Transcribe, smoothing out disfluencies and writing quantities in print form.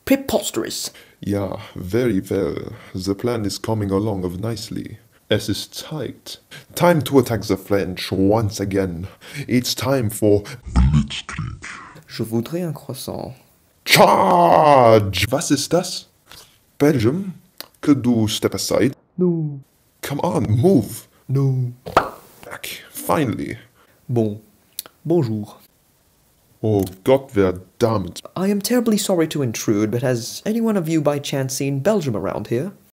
Preposterous. Yeah, very well. The plan is coming along nicely. Es ist Zeit. Time to attack the French once again. It's time for Blitzkrieg. Je voudrais un croissant. Charge! Was ist das? Belgium? Could you step aside? No. Come on, move. No. Back, finally. Bon. Bonjour. Oh Gott verdammt. I am terribly sorry to intrude, but has anyone of you by chance seen Belgium around here?